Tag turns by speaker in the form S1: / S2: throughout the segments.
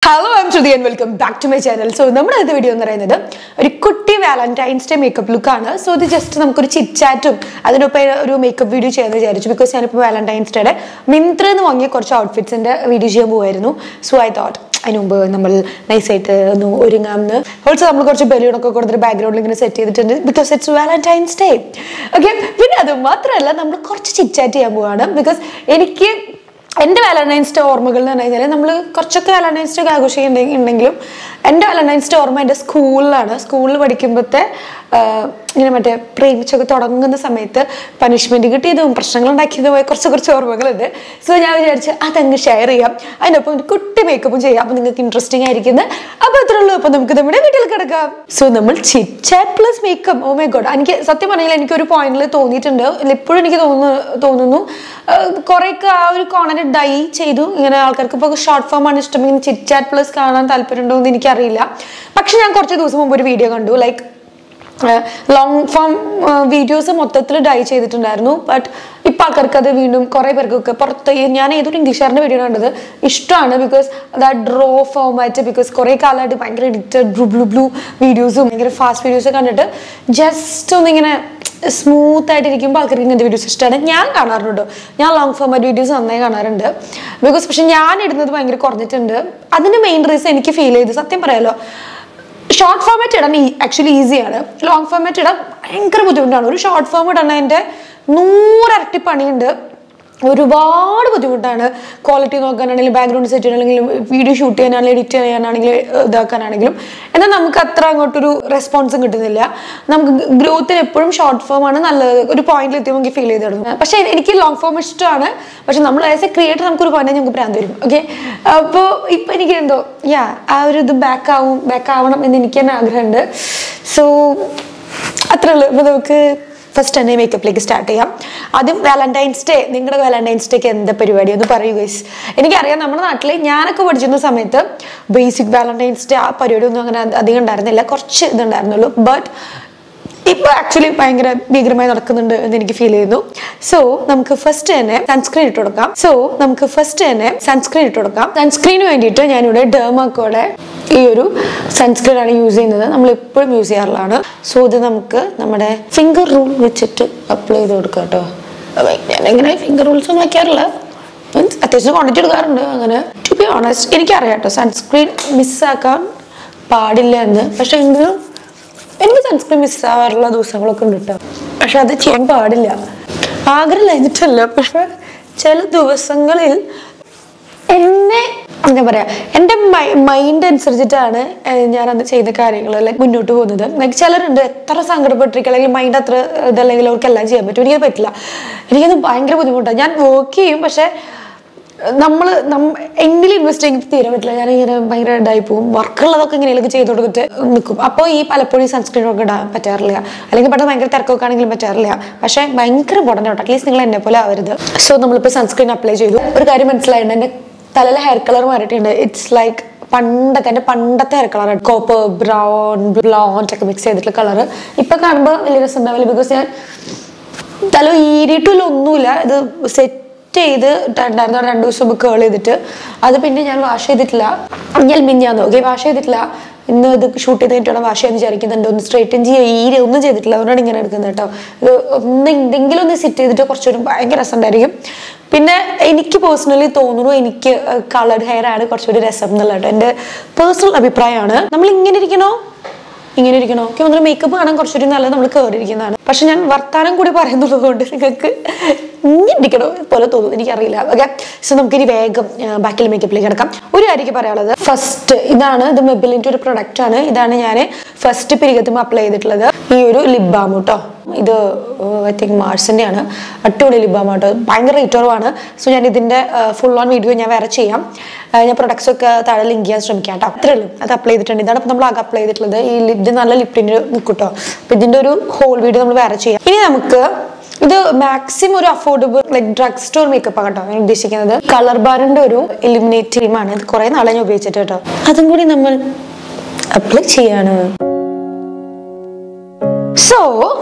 S1: Hello, I'm Shruti and welcome back to my channel. So, we will do a video on a Valentine's Day makeup look. So, this is just a chit chat. I will do a makeup video because I Valentine's Day. I will do outfits in the video. So, I thought, I know nice also, we will set the background because it's Valentine's Day. Okay, we will chit chat because and Valentine's Day ഓർമ്മകൾ എന്ന് പറഞ്ഞാൽ നമ്മൾ കുറച്ചൊക്കെ Valentine's Day ആഘോഷിക്കുന്നുണ്ടെങ്കിലും എൻ്റെ Valentine's Day ഓർമ്മ എൻ്റെ സ്കൂളിലാണ് സ്കൂളിൽ പഠിക്കുമ്പോഴത്തെ ഇങ്ങനെ മറ്റേ പ്രേമിച്ചൊക്കെ തുടങ്ങുന്ന സമയത്ത് പണിഷ്മെന്റ് കിട്ടിയതും പ്രശ്നങ്ങൾ ഉണ്ടാക്കിയതുമായ കുറച്ച് ഓർമ്മകളുണ്ട് സോ ഞാൻ വിചാരിച്ചു അതങ്ങ് ഷെയർ ചെയ്യാം അതിനൊപ്പം ഒരു കുട്ടി മേക്കപ്പും ചെയ്യാം അപ്പോൾ നിങ്ങൾക്ക് ഇൻട്രസ്റ്റിംഗ് ആയിരിക്കുന്നത് അപ്പോൾ അത്രേ ഉള്ളൂ അപ്പോൾ നമുക്ക് നമ്മുടെ വീട്ടിൽ കിടക്കാം സോ നമ്മൾ chit chat plus makeup oh my god എനിക്ക് സത്യം പറഞ്ഞാൽ എനിക്ക് ഒരു പോയിന്റിൽ തോന്നിയിട്ടുണ്ട് ഇപ്പോഴും എനിക്ക് തോന്നുന്നു കുറേയൊക്കെ ആ ഒരു കോണന്റ് ഡൈ ചെയ്തു ഇങ്ങനെ ആൾക്കാർക്ക് ഇപ്പോൾ ഷോർട്ട് ഫോം ആണ് ഇഷ്ടമെങ്കിൽ ചിറ്റ് ചാറ്റ് പ്ലസ് കാണാൻ താല്പര്യമുണ്ടോ എന്ന് എനിക്കറിയില്ല പക്ഷെ ഞാൻ കുറച്ച് ദിവസം മുമ്പ് ഒരു വീഡിയോ കണ്ടു ലൈക്ക് long form videos മൊത്തത്തിൽ ഡൈ ചെയ്തിട്ടുണ്ടായിരുന്നു ബട്ട് ഇപ്പോൾ ആൾക്കാർക്ക് അത് വീണ്ടും കുറേ പേർക്കൊക്കെ പുറത്ത് ഞാൻ ഏതൊരു ഇംഗ്ലീഷുകാരൻ്റെ വീഡിയോ കണ്ടത് ഇഷ്ടമാണ് because that draw format because കുറേ കാലമായിട്ട് ഭയങ്കര എഡിറ്റഡ് ബ്ലൂ വീഡിയോസും ഭയങ്കര ഫാസ്റ്റ് വീഡിയോസ് കണ്ടിട്ട് ജസ്റ്റ് ഒന്നിങ്ങനെ സ്മൂത്ത് ആയിട്ടിരിക്കുമ്പോൾ ആൾക്കാർക്ക് ഇങ്ങനത്തെ വീഡിയോസ് ഇഷ്ടമാണ് ഞാൻ കാണാറുണ്ട് ഞാൻ ലോങ് ഫോമാറ്റ് വീഡിയോസ് നന്നായി കാണാറുണ്ട് ബിക്കോസ് പക്ഷെ ഞാൻ ഇടുന്നത് ഭയങ്കര കുറഞ്ഞിട്ടുണ്ട് അതിന് മെയിൻ റീസൺ എനിക്ക് ഫീൽ ചെയ്ത് സത്യം പറയാലോ ഷോർട്ട് ഫോമാറ്റ് ഇടാൻ ആക്ച്വലി ഈസിയാണ് ലോങ് ഫോമാറ്റ് ഇടാൻ ഭയങ്കര ബുദ്ധിമുട്ടാണ് ഒരു ഷോർട്ട് ഫോം ഇടണതിൻ്റെ 100 ഇരട്ടി പണിയുണ്ട് ഒരുപാട് ബുദ്ധിമുട്ടാണ് ക്വാളിറ്റി നോക്കാനാണെങ്കിലും ബാക്ക്ഗ്രൗണ്ട് സെറ്റ് ചെയ്യാനാണെങ്കിലും വീഡിയോ ഷൂട്ട് ചെയ്യാനാണെങ്കിലും എഡിറ്റ് ചെയ്യാനാണെങ്കിലും ഇതാക്കാനാണെങ്കിലും എന്നാൽ നമുക്ക് അത്ര അങ്ങോട്ടൊരു റെസ്പോൺസും കിട്ടുന്നില്ല നമുക്ക് ഗ്രോത്തിന് എപ്പോഴും ഷോർട്ട് ഫോം ആണ് നല്ലത് ഒരു പോയിന്റിൽ എത്തിയപ്പോൾ എനിക്ക് ഫീൽ ചെയ്ത് തുടങ്ങും പക്ഷേ എനിക്ക് ലോങ് ഫോം ഇഷ്ടമാണ് പക്ഷെ നമ്മൾ ആസ് എ ക്രിയേറ്റർ നമുക്കൊരു പോയിന്റ് നമുക്ക് ഭ്രാന്ത് വരും ഓക്കെ അപ്പോൾ ഇപ്പം എനിക്ക് എന്തോ ആ ഒരു ഇത് ബാക്ക് ആവണം എന്ന് എനിക്ക് തന്നെ ആഗ്രഹമുണ്ട് സോ അത്രേ ഉള്ളൂ അപ്പോൾ നമുക്ക് ഫസ്റ്റ് തന്നെ മേക്കപ്പിലേക്ക് സ്റ്റാർട്ട് ചെയ്യാം ആദ്യം വാലന്റൈൻസ് ഡേ നിങ്ങളുടെ വാലന്റൈൻസ് ഡേക്ക് എന്താ പരിപാടി എന്ന് പറയൂ ഗൈസ് എനിക്കറിയാം നമ്മുടെ നാട്ടിൽ ഞാനൊക്കെ പഠിച്ചിരുന്ന സമയത്ത് ബേസിക് വാലന്റൈൻസ് ഡേ ആ പരിപാടിയൊന്നും അങ്ങനെ അധികം ഉണ്ടായിരുന്നില്ല കുറച്ച് ഇതുണ്ടായിരുന്നുള്ളൂ ബട്ട് ഇപ്പോൾ ആക്ച്വലി ഭയങ്കര ഭീകരമായി നടക്കുന്നുണ്ട് എന്ന് എനിക്ക് ഫീൽ ചെയ്യുന്നു സോ നമുക്ക് ഫസ്റ്റ് തന്നെ സൺസ്ക്രീൻ ഇട്ട് കൊടുക്കാം സൺസ്ക്രീന് വേണ്ടിയിട്ട് ഞാനിവിടെ ഡെർമാക്കോടെ ഈ ഒരു സൺസ്ക്രീൻ ആണ് യൂസ് ചെയ്യുന്നത് നമ്മൾ എപ്പോഴും യൂസ് ചെയ്യാറുള്ളതാണ് സോ ഇത് നമുക്ക് നമ്മുടെ ഫിംഗർ റൂൾ വെച്ചിട്ട് അപ്ലൈ ചെയ്ത് കൊടുക്കാം കേട്ടോ ഞാനെങ്ങനെ ഫിംഗർ റൂൾസ് ഒന്നും വയ്ക്കാറില്ല മീൻസ് അത്യാവശ്യം ക്വാണ്ടിറ്റി എടുക്കാറുണ്ട് അങ്ങനെ ടു ബി ഓണസ്റ്റ് എനിക്കറിയാം കേട്ടോ സൺസ്ക്രീൻ മിസ്സാക്കാൻ പാടില്ല എന്ന് പക്ഷെ എങ്കിലും എനിക്ക് സൺസ്ക്രീൻ മിസ്സാവാറുള്ള ദിവസങ്ങളൊക്കെ ഉണ്ട് കേട്ടോ പക്ഷെ അത് ചെയ്യാൻ പാടില്ല ആഗ്രഹമില്ലാഞ്ഞിട്ടല്ല പക്ഷെ ചില ദിവസങ്ങളിൽ എന്നെ എന്താ പറയാ എൻ്റെ മൈൻഡ് അനുസരിച്ചിട്ടാണ് ഞാൻ അത് ചെയ്ത കാര്യങ്ങൾ ലൈക്ക് മുന്നോട്ട് പോകുന്നത് ലൈക്ക് ചിലരുണ്ട് എത്ര സങ്കടപ്പെട്ടിരിക്കുക അല്ലെങ്കിൽ മൈൻഡ് അത്ര ഇതല്ലെങ്കിൽ അവർക്ക് എല്ലാം ചെയ്യാൻ പറ്റും എനിക്കത് പറ്റില്ല എനിക്കത് ഭയങ്കര ബുദ്ധിമുട്ടാണ് ഞാൻ വർക്ക് ചെയ്യും പക്ഷെ നമ്മൾ എങ്കിലും ഇൻവെസ്റ്റ് ചെയ്യാൻ തീരാൻ പറ്റില്ല ഞാനിങ്ങനെ ഭയങ്കര ഇതായി പോകും വർക്കുള്ളതൊക്കെ ഇങ്ങനെയൊക്കെ ചെയ്ത് കൊടുത്തിട്ട് നിൽക്കും അപ്പോൾ ഈ പലപ്പോഴും സൺസ്ക്രീനൊക്കെ ഇടാൻ പറ്റാറില്ല അല്ലെങ്കിൽ പെട്ടെന്ന് ഭയങ്കര തിരക്കൊക്കെ ആണെങ്കിലും പറ്റാറില്ല പക്ഷേ ഭയങ്കര ഇമ്പോർട്ടൻ്റ് ആട്ടോ അറ്റ്ലീസ്റ്റ് നിങ്ങൾ എന്നെ പോലെ ആവരുത് സോ നമ്മളിപ്പോൾ സൺസ്ക്രീൻ അപ്ലൈ ചെയ്തു ഒരു കാര്യം മനസ്സിലായിട്ടുണ്ട് എൻ്റെ തലയിലെ ഹെയർ കളർ മാറിയിട്ടുണ്ട് ഇറ്റ്സ് ലൈക്ക് പണ്ടത്തെ hair colour copper brown blonde ഒക്കെ മിക്സ് ചെയ്തിട്ടുള്ള കളർ ഇപ്പം കാണുമ്പോൾ വലിയ രസം ഉണ്ടാവില്ല ബിക്കോസ് ഞാൻ തല ഈരിയിട്ടില്ല ഒന്നുമില്ല ഇത് സെറ്റ് ചെയ്തിട്ടുണ്ടായിരുന്നു 2 ദിവസം മുമ്പ് കേൾ ചെയ്തിട്ട് അത് പിന്നെ ഞാൻ വാഷ് ചെയ്തിട്ടില്ല ഞാൻ മിഞ്ഞാന്ന് ഓക്കെ വാഷ് ചെയ്തിട്ടില്ല ഇന്ന് ഇത് ഷൂട്ട് ചെയ്ത് കഴിഞ്ഞിട്ട് വാഷ് ചെയ്യാൻ വിചാരിക്കുന്നുണ്ട് ഒന്ന് സ്ട്രൈറ്റൻ ചെയ്യുക ഒന്നും ചെയ്തിട്ടില്ല അതുകൊണ്ടാണ് ഇങ്ങനെ എടുക്കുന്നത് കേട്ടോ ഇത് എന്തെങ്കിലും ഒന്ന് സെറ്റ് ചെയ്തിട്ട് കുറച്ചൊരു ഭയങ്കര രസം ഉണ്ടായിരിക്കും പിന്നെ എനിക്ക് പേഴ്സണലി തോന്നുന്നു എനിക്ക് കളർഡ് ഹെയർ ആണ് കുറച്ചുകൂടി രസം എന്നുള്ള കേട്ടോ എൻ്റെ പേഴ്സണൽ അഭിപ്രായമാണ് നമ്മൾ ഇങ്ങനെ ഇരിക്കണോ ഒക്കെ ഒന്ന് മേക്കപ്പ് കാണാൻ കുറച്ചൊരു നല്ലത് നമ്മൾ കയറിയിരിക്കുന്നതാണ് പക്ഷെ ഞാൻ വർത്താനം കൂടി പറയുന്നത് കൊണ്ട് നിങ്ങൾക്ക് ഇങ്ങനെ ഇരിക്കണോ പോലെ തോന്നുന്നു എനിക്കറിയില്ല ഓക്കെ സോ നമുക്കിനി വേഗം ബാക്കിൽ മേക്കപ്പിലേക്ക് കിടക്കാം ഒരു കാര്യം പറയാനുള്ളത് ഫസ്റ്റ് ഇതാണ് ഇത് മെബിലിൻ്റെ ഒരു പ്രൊഡക്റ്റ് ആണ് ഇതാണ് ഞാൻ ഫസ്റ്റ് പിരികത്തുമ്പോൾ അപ്ലൈ ചെയ്തിട്ടുള്ളത് ഈ ഒരു ലിപ് ബാം കേട്ടോ ഇത് ഐ തിങ്ക് മാർസിൻ്റെ ആണ് അടിപൊളി ലിപ് ബാം കേട്ടോ ഭയങ്കര റേറ്റ് കുറവാണ് സോ ഞാൻ ഇതിൻ്റെ ഫുൾ ഓൺ വീഡിയോ ഞാൻ വേറെ ചെയ്യാം ഞാൻ പ്രൊഡക്ട്സ് ഒക്കെ താഴെ ലിങ്ക് ചെയ്യാൻ ശ്രമിക്കാം കേട്ടോ അത്രേ ഉള്ളൂ അത് അപ്ലൈ ചെയ്തിട്ടുണ്ട് ഇതാണ് അപ്പോൾ നമ്മൾ ആകെ അപ്ലൈ ചെയ്തിട്ടുള്ളത് ഈ ഇത് നല്ല ലിപ്റ്റിന് നിൽക്കും കേട്ടോ അപ്പോൾ ഇതിൻ്റെ ഒരു ഹോൾ വീഡിയോ നമ്മൾ വേറെ ചെയ്യാം ഇനി നമുക്ക് ഇത് മാക്സിമം ഒരു affordable like drugstore makeup കേട്ടോ ഞാൻ ഉദ്ദേശിക്കുന്നത് കളർ ബാറിന്റെ ഒരു എലിമിനേറ്റ് ക്രീമാണ് ഇത് കുറെ നാളെ ഞാൻ ഉപയോഗിച്ചിട്ട് കേട്ടോ അതും കൂടി നമ്മൾ അപ്ലൈ ചെയ്യാണ് സോ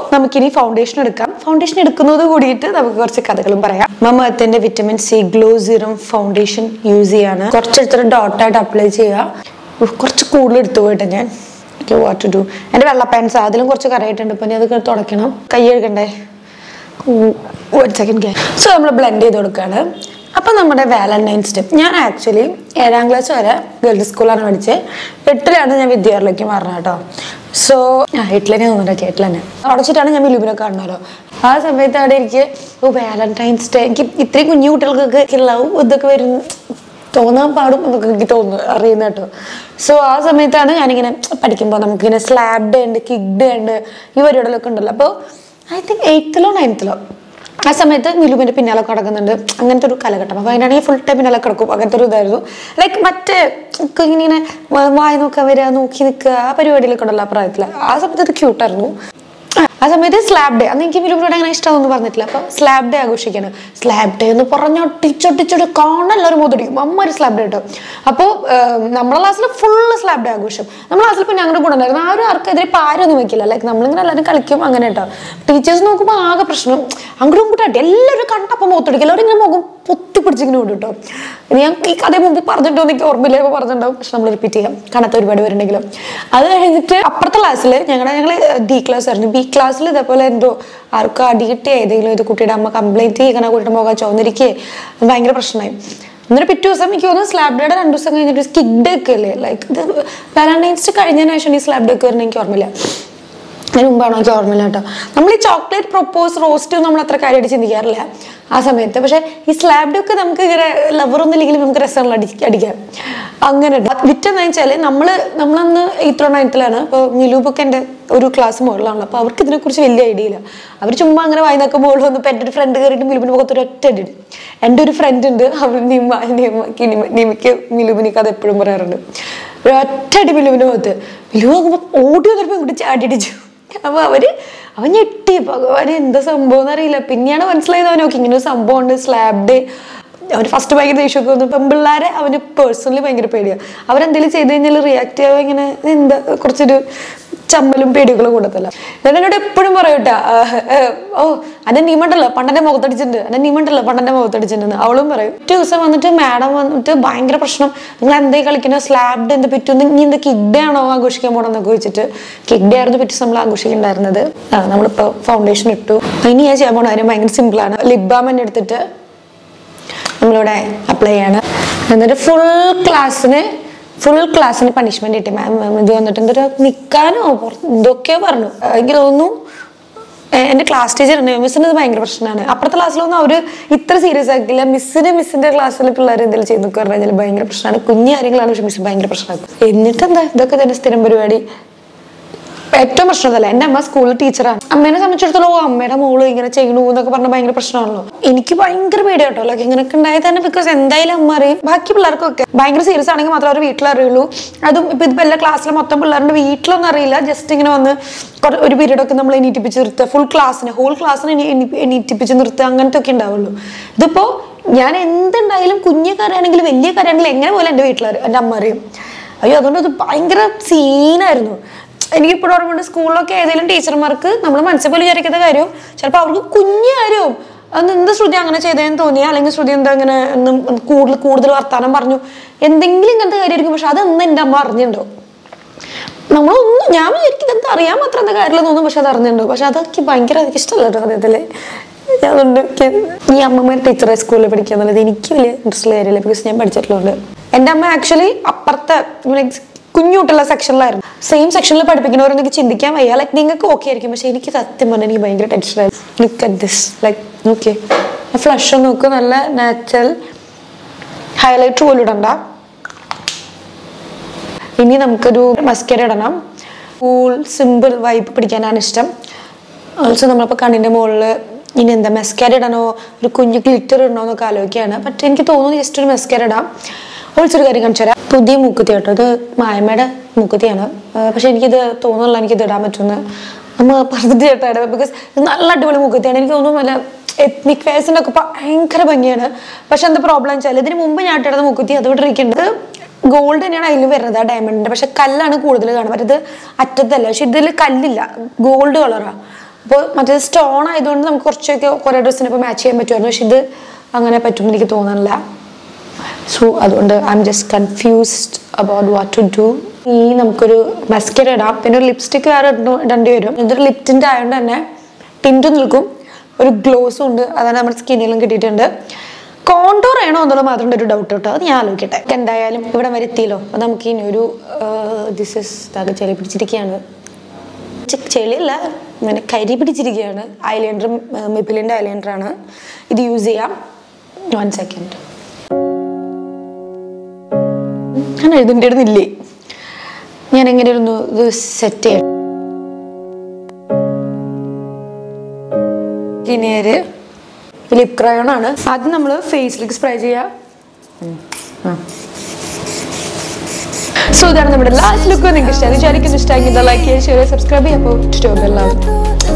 S1: നമുക്കിനി ഫൗണ്ടേഷൻ എടുക്കാം. ഫൗണ്ടേഷൻ എടുക്കുന്നത് കൂടിയിട്ട് നമുക്ക് കുറച്ച് കഥകളും പറയാം. മമാഅർത്തിന്റെ vitamin C glow serum foundation use ചെയ്യാണ്. കുറച്ചെടുത്തിട്ട് ഡോട്ടായിട്ട് അപ്ലൈ ചെയ്യുക. കുറച്ച് കൂടുതൽ എടുത്തു പോയിട്ട് ഞാൻ വാട്ട് ടു ഡു. എൻ്റെ വെള്ള പാൻസ് അതിലും കുറച്ച് കറയായിട്ടുണ്ട്. ഇപ്പം ഞാൻ അത് തുടയ്ക്കണം. കൈ കഴുകണ്ടേ? 1 സെക്കൻഡ്. സോ നമ്മൾ ബ്ലെൻഡ് ചെയ്ത് കൊടുക്കുകയാണ്. അപ്പം നമ്മുടെ വാലന്റൈൻസ് ഡേ, ഞാൻ ആക്ച്വലി 7ാം ക്ലാസ് വരെ ഗേൾസ് സ്കൂളാണ് പഠിച്ചത്. 8ലാണ് ഞാൻ വിദ്യാർത്ഥിയിലേക്ക് മാറണം കേട്ടോ. സോ 8 ഞാൻ തോന്നുന്നുണ്ട്. 8 തന്നെ അടച്ചിട്ടാണ് ഞാൻ മിലുവിനെ കാണണമല്ലോ. ആ സമയത്താണ് എനിക്ക് വാലന്റൈൻസ് ഡേ, എനിക്ക് ഇത്രയും കുഞ്ഞു കുട്ടികൾക്കൊക്കെ ലവ് ഇതൊക്കെ വരും തോന്നാൻ പാടും എന്നൊക്കെ എനിക്ക് തോന്നുന്നു, അറിയുന്ന കേട്ടോ. സോ ആ സമയത്താണ് ഞാനിങ്ങനെ പഠിക്കുമ്പോൾ നമുക്കിങ്ങനെ സ്ലാബ് ഡേ ഉണ്ട്, കിക്ക് ഡേ ഉണ്ട്, ഈ പരിപാടികളൊക്കെ ഉണ്ടല്ലോ. അപ്പോൾ ഐ തിങ്ക് 8ാം 9ാം ആ സമയത്ത് മിലുവിൻ്റെ പിന്നാലെ കിടക്കുന്നുണ്ട്. അങ്ങനത്തെ ഒരു കാലഘട്ടം. അപ്പോൾ അതിനാണെങ്കിൽ ഫുൾ ടൈം പിന്നാലെ കിടക്കും. അങ്ങനത്തെ ഒരു ഇതായിരുന്നു. ലൈക്ക് മറ്റേ ഇങ്ങനെ വായി നോക്കാൻ വരിക, നോക്കി നിൽക്കുക, ആ പരിപാടിയിലൊക്കെ ഉണ്ടല്ലോ ആ പ്രായത്തിൽ. ആ സമയത്ത് അത് ക്യൂട്ടായിരുന്നു. ആ സമയത്ത് സ്ലാബ് ഡേ, അന്ന് എനിക്ക് മിലുവിനോട് അങ്ങനെ ഇഷ്ടമൊന്നും പറഞ്ഞിട്ടില്ല. അപ്പോൾ സ്ലാബ് ഡേ ആഘോഷിക്കണം. സ്ലാബ് ഡേ എന്ന് പറഞ്ഞൊട്ടിച്ചൊട്ടിച്ചൊട്ട് കാണാനെല്ലാവരും മുതടിക്കും. അമ്മ ഒരു സ്ലാബ് ഡേ കേട്ടോ. അപ്പോൾ നമ്മുടെ ക്ലാസ്സിൽ ഫുള്ള് സ്ലാബ് ഡേ ആഘോഷം. നമ്മുടെ ക്ലാസ്സിൽ ഇപ്പോൾ ഞങ്ങളുടെ കൂടെ ഉണ്ടായിരുന്നു. ആർക്കെതിരെ പാരൊന്നും വെക്കില്ല. ലൈക്ക് നമ്മളിങ്ങനെ എല്ലാവരും കളിക്കും അങ്ങനെ കേട്ടോ. ടീച്ചേഴ്സ് നോക്കുമ്പോൾ ആകെ പ്രശ്നം അങ്ങോട്ടും ഇങ്ങോട്ടായിട്ട് എല്ലാവരും കണ്ടപ്പോൾ മുഖത്തൊടിക്കും. എല്ലാവരും ഇങ്ങനെ മുഖം പൊത്തി പിടിച്ചിങ്ങനെ വിടും കേട്ടോ. ഞാൻ ഈ കഥ മുമ്പ് പറഞ്ഞിട്ടോ എനിക്ക് ഓർമ്മയില്ല, പറഞ്ഞിട്ടുണ്ടാവും. പക്ഷെ നമ്മൾ റിപ്പീറ്റ് ചെയ്യാം, കാണാത്ത ഒരുപാട് പേരുണ്ടെങ്കിലും. അത് കഴിഞ്ഞിട്ട് അപ്പുറത്തെ ക്ലാസ്സിൽ ഞങ്ങൾ ഡി ക്ലാസ് ആയിരുന്നു. ബി ക്ലാസ്സിൽ ഇതേപോലെ എന്തോ ആർക്കും അടികിട്ടിയ ഏതെങ്കിലും ഒരു കുട്ടിയുടെ അമ്മ കംപ്ലൈൻറ്റ് ചെയ്യണ കുട്ടിയുടെ മുഖം ചോന്നിരിക്കേ ഭയങ്കര പ്രശ്നമായി. എന്നിട്ട് പിറ്റേ ദിവസം എനിക്ക് തോന്നുന്നു സ്ലാബ് ഡേയുടെ 2 ദിവസം കഴിഞ്ഞിട്ട് കിക്ക് ഡേ ഒക്കെ അല്ലേ, ലൈക്ക് ഇത് വാലന്റൈൻസ് ഡേ കഴിഞ്ഞതിന് ശേഷം ഈ സ്ലാബ് ഡേ ഒക്കെ വരുന്നത് എനിക്ക് ഓർമ്മയില്ല. അതിന് മുമ്പാണോ എനിക്ക് ഓർമ്മയില്ല കേട്ടോ. നമ്മൾ ഈ ചോക്ലേറ്റ് പ്രൊപ്പോസ് റോസ്റ്റ് നമ്മൾ അത്ര കാര്യമായിട്ട് ചിന്തിക്കാറില്ല ആ സമയത്ത്. പക്ഷെ ഈ സ്ലാബ് ഡേ ഒക്കെ നമുക്ക് ഇങ്ങനെ ലവറൊന്നും ഇല്ലെങ്കിലും നമുക്ക് രസമുള്ള അടിക്കാം അങ്ങനെ. വിറ്റെന്ന് വെച്ചാൽ നമ്മളന്ന് 8ാം 9ാണ്. അപ്പോൾ മിലൂബൊക്കെ എൻ്റെ ഒരു ക്ലാസ് മുകളിലാണല്ലോ. അപ്പോൾ അവർക്ക് ഇതിനെക്കുറിച്ച് വലിയ ഐഡിയ ഇല്ല. അവർ ചുമ്മാ അങ്ങനെ വായിന്നൊക്കെ മുകളിൽ വന്നപ്പോൾ എൻ്റെ ഒരു ഫ്രണ്ട് കയറിയിട്ട് മിലുവിൻ്റെ മുഖത്ത് ഒരു ഒറ്റ അടി. എൻ്റെ ഒരു ഫ്രണ്ട് ഉണ്ട്, അവർ നിമിക്ക് മിലുവിനിക്ക് അത് എപ്പോഴും പറയാറുണ്ട്. ഒരു ഒറ്റ അടി മിലുവിൻ്റെ മുഖത്ത്. മിലു നോക്കുമ്പോൾ ഓടി വന്നപ്പോൾ ഇങ്ങോട്ട് ചാടിയടിച്ചു. അപ്പോൾ അവൻ ഞെട്ടി. ഭഗവാൻ എന്താ സംഭവം എന്നറിയില്ല. പിന്നെയാണ് മനസ്സിലായത് അവനൊക്കെ ഇങ്ങനെ ഒരു സംഭവം ഉണ്ട് സ്ലാബ് ഡേ. അവന് ഫസ്റ്റ് ഭയങ്കര ദേഷ്യമൊക്കെ വന്നു. പെൺപിള്ളേരെ അവന് പേഴ്സണലി ഭയങ്കര പേടിയാണ്. അവരെന്തെങ്കിലും ചെയ്ത് കഴിഞ്ഞാൽ റിയാക്ട് ചെയ്യുക ഇങ്ങനെ എന്താ കുറച്ചൊരു ചമ്മലും പേടികളും കൂടത്തല്ല. എന്നോട് എപ്പോഴും പറയൂട്ടാ, ഓ അന്നെ നീമണ്ടല്ലോ പണ്ടെൻ്റെ മുഖത്തടിച്ചിട്ടുണ്ട്, അന്നെ നീമണ്ടല്ലോ പണ്ടെൻ്റെ മുഖത്തടിച്ചിട്ടുണ്ടെന്ന് അവളും പറയും. ഒരു ദിവസം വന്നിട്ട് മാഡം വന്നിട്ട് ഭയങ്കര പ്രശ്നം, നിങ്ങൾ എന്തേ കളിക്കുന്ന സ്ലാബ് എന്താ പറ്റുമെന്ന്, ഇനി എന്താ കിക്ക് ഡേ ആണോ ആഘോഷിക്കാൻ പോകണമെന്നൊക്കെ വെച്ചിട്ട്. കിക്ക് ഡേ ആയിരുന്നു പറ്റി നമ്മൾ ആഘോഷിക്കുന്നുണ്ടായിരുന്നത്. നമ്മളിപ്പോൾ ഫൗണ്ടേഷൻ ഇട്ടു. ഇനി ഞാൻ ചെയ്യാൻ പോകണം അതിന് ഭയങ്കര സിമ്പിളാണ്. ലിപ് ബാം തന്നെ എടുത്തിട്ട് നമ്മളിവിടെ അപ്ലൈ ചെയ്യാണ്. എന്നിട്ട് ഫുൾ ക്ലാസ്സിന് പണിഷ്മെന്റ് കിട്ടി. മാം ഇത് വന്നിട്ട് എന്തൊരു നിൽക്കാനോ എന്തൊക്കെയോ പറഞ്ഞു. എനിക്ക് തോന്നുന്നു എൻ്റെ ക്ലാസ് ടീച്ചർ ഉണ്ട്, മിസ്സിന് ഇത് ഭയങ്കര പ്രശ്നമാണ്. അപ്പുറത്തെ ക്ലാസ്സിലൊന്നും അവർ ഇത്ര സീരിയസ് ആക്കില്ല. മിസ്സിന്റെ ക്ലാസ്സിൽ പിള്ളേർ എന്തെങ്കിലും ചെയ്തൊക്കെ പറഞ്ഞാൽ ഭയങ്കര പ്രശ്നമാണ്. കുഞ്ഞു കാര്യങ്ങളാണ്, പക്ഷെ മിസ് ഭയങ്കര പ്രശ്നമാക്കും. എന്നിട്ട് എന്താ ഇതൊക്കെ തന്നെ സ്ഥിരം പരിപാടി. ഏറ്റവും പ്രശ്നമല്ല, എൻ്റെ അമ്മ സ്കൂളിൽ ടീച്ചറാണ്. അമ്മേനെ സംബന്ധിച്ചിടത്തോളം അമ്മയുടെ മോള് ഇങ്ങനെ ചെയ്യണു എന്നൊക്കെ പറഞ്ഞാൽ ഭയങ്കര പ്രശ്നമാണല്ലോ. എനിക്ക് ഭയങ്കര പേടിയാട്ടോ. ലൈക്ക് ഇങ്ങനെയൊക്കെ ഉണ്ടായത് തന്നെ. ബിക്കോസ് എന്തായാലും അമ്മ അറിയും. ബാക്കി പിള്ളേർക്കൊക്കെ ഭയങ്കര സീരിയസ് ആണെങ്കിൽ മാത്രമേ അവർ വീട്ടിലറിയുള്ളൂ. അതും ഇപ്പം ഇതിപ്പോൾ എല്ലാ ക്ലാസ്സിലെ മൊത്തം പിള്ളേരുടെ വീട്ടിലൊന്നും അറിയില്ല. ജസ്റ്റ് ഇങ്ങനെ വന്ന് ഒരു പീരീഡൊക്കെ നമ്മൾ എണീറ്റിപ്പിച്ച് നിർത്തുക, ഹോൾ ക്ലാസ്സിനെ എണീറ്റിപ്പിച്ച് നിർത്തുക, അങ്ങനത്തെ ഒക്കെ ഉണ്ടാവുള്ളൂ. ഇതിപ്പോൾ ഞാൻ എന്തുണ്ടായാലും കുഞ്ഞു കരയാണെങ്കിലും വലിയ കരയാണെങ്കിലും എങ്ങനെ പോലെ എൻ്റെ വീട്ടിലറിയും, എൻ്റെ അമ്മ അറിയും. അയ്യോ അതുകൊണ്ട് അത് ഭയങ്കര സീനായിരുന്നു. എനിക്കിപ്പോഴും ഓർമ്മയുണ്ട്, സ്കൂളിലൊക്കെ ഏതെങ്കിലും ടീച്ചർമാർക്ക് നമ്മൾ മനസ്സിൽ പോലും വിചാരിക്കുന്ന കാര്യവും ചിലപ്പോൾ അവർക്ക് കുഞ്ഞു കാര്യവും അത് എന്താ ശ്രുതി അങ്ങനെ ചെയ്തതെന്ന് തോന്നിയാ, അല്ലെങ്കിൽ ശ്രുതി എന്താ ഇങ്ങനെ കൂടുതൽ വർത്താനം പറഞ്ഞു, എന്തെങ്കിലും ഇങ്ങനത്തെ കാര്യമായിരിക്കും. പക്ഷെ അതൊന്നും എൻ്റെ അമ്മ അറിഞ്ഞിട്ടുണ്ടോ. ഞാൻ വിചാരിക്കും എന്താ അറിയാൻ മാത്രം എന്താ കാര്യമില്ല തോന്നും, പക്ഷെ അത് അറിഞ്ഞിട്ടുണ്ടോ. പക്ഷെ അതൊക്കെ ഭയങ്കര ഇഷ്ടമല്ല കേട്ടോ സത്യത്തില്. അതുകൊണ്ട് ഈ അമ്മമാർ ടീച്ചറെ സ്കൂളിൽ പഠിക്കുക എന്നുള്ളത് എനിക്ക് വലിയ ഇൻട്രസ്റ്റ് കാര്യമില്ല. ബിക്കോസ് ഞാൻ പഠിച്ചിട്ടുള്ളത് എൻ്റെ അമ്മ ആക്ച്വലി അപ്പുറത്തെ കുഞ്ഞുട്ടുള്ള സെക്ഷനിലായിരുന്നു. സെയിം സെക്ഷനിൽ പഠിപ്പിക്കുന്നവരെനിക്ക് ചിന്തിക്കാൻ വയ്യ. ലൈക്ക് നിങ്ങൾക്ക് ഓക്കെ ആയിരിക്കും, പക്ഷെ എനിക്ക് സത്യം പറഞ്ഞാൽ എനിക്ക് ഭയങ്കര ടെൻഷനായിരുന്നു. Look at this. Like okay flush നോക്ക്, നല്ല നാച്ചുറൽ ഹൈലൈറ്റർ പോലും ഇടണ്ട. ഇനി നമുക്കൊരു മസ്കാര ഇടണം. കൂൾ സിമ്പിൾ വൈബ് പിടിക്കാനാണ് ഇഷ്ടം. ഓൾസോ നമ്മളിപ്പോൾ കണ്ണിൻ്റെ മുകളിൽ ഇനി എന്താ മസ്കാര ഇടണോ ഒരു കുഞ്ഞു ഗ്ലിറ്റർ ഇടണോ എന്നൊക്കെ ആലോചിക്കുകയാണ്. പക്ഷെ എനിക്ക് തോന്നുന്നു ജസ്റ്റ് ഒരു മസ്കാര ഇടാം. ഒളിച്ചൊരു കാര്യം കാണിച്ചു തരാം. പുതിയ മൂക്കുത്തി കേട്ടോ, ഇത് മായമയുടെ മൂക്കുത്തിയാണ്. പക്ഷെ എനിക്കിത് തോന്നുന്നില്ല എനിക്കിത് ഇടാൻ പറ്റുമെന്ന്. നമ്മൾ പറഞ്ഞിട്ട് കേട്ടോ, ബിക്കോസ് ഇത് നല്ല അടിപൊളി മൂക്കുത്തിയാണ്. എനിക്ക് തോന്നുന്നു നല്ല എത്നിക് ഫേസിൻ്റെ ഒക്കെ ഭയങ്കര ഭംഗിയാണ്. പക്ഷെ എന്താ പ്രോബ്ലം വെച്ചാൽ ഇതിന് മുമ്പ് ഞാൻ ഇട്ടിടുന്ന മൂക്കുത്തി അതുകൊണ്ട് ഇരിക്കുന്നത് ഗോൾഡ് തന്നെയാണ് അതിൽ വരുന്നത്, ആ ഡയമണ്ടിൻ്റെ. പക്ഷെ കല്ലാണ് കൂടുതൽ കാണുന്നത്. ഇത് അറ്റത്തല്ല, പക്ഷെ ഇതിൽ കല്ലില്ല, ഗോൾഡ് കളറാണ്. അപ്പോൾ മറ്റേ സ്റ്റോൺ ആയതുകൊണ്ട് നമുക്ക് കുറച്ചൊക്കെ കുറേ ഡ്രസ്സിന് ഇപ്പോൾ മാച്ച് ചെയ്യാൻ പറ്റുമായിരുന്നു. പക്ഷെ ഇത് അങ്ങനെ പറ്റുമെന്ന് എനിക്ക് തോന്നുന്നില്ല. സോ അതുകൊണ്ട് I am just confused about what to do. ഈ നമുക്കൊരു മസ്കര ഇടാം, പിന്നെ ഒരു ലിപ്സ്റ്റിക്ക് വേറെ ഇടേണ്ടി വരും. ഇതൊരു ലിപ് ടിന്റ് ആയതുകൊണ്ട് തന്നെ ടിൻറ്റും നിൽക്കും, ഒരു ഗ്ലോസും ഉണ്ട്. അതാണ് നമ്മുടെ സ്കിന്നിലും കിട്ടിയിട്ടുണ്ട്. കോണ്ടൂർ ചെയ്യണോ എന്നുള്ളത് മാത്രം ഒരു ഡൗട്ട് കേട്ടോ, അത് ഞാൻ ആലോചിക്കട്ടെ. എന്തായാലും ഇവിടെ വരെ എത്തിയല്ലോ. അപ്പോൾ നമുക്ക് ഇനി ഒരു ചെളി പിടിച്ചിരിക്കുകയാണ്. ചെളിയല്ല, ഇങ്ങനെ കരി പിടിച്ചിരിക്കുകയാണ്. ഐലൈനർ മെബിലിൻ്റെ ഐലൈനറാണ്. ഇത് യൂസ് ചെയ്യാം. 1 സെക്കൻഡ്. ഞാൻ എഴുതേണ്ടിയിരുന്നില്ലേ? ഞാൻ എങ്ങനെയായിരുന്നു ഇത് സെറ്റ് ചെയ്യാം. ഇനി ലിപ് ക്രയോൺ ആണ്. ആദ്യം നമ്മൾ ഫേസിലേക്ക് സ്പ്രേ ചെയ്യാം. സോ ഇതാണ് നമ്മുടെ ലാസ്റ്റ് ലുക്ക്. നിങ്ങൾക്ക് ഇഷ്ടമായി വിചാരിക്കുന്നു. ഇഷ്ടമാക്കി ലൈക്ക് ചെയ്യുക, ഷെയർ ചെയ്യുക, സബ്സ്ക്രൈബ് ചെയ്യുക. അപ്പോൾ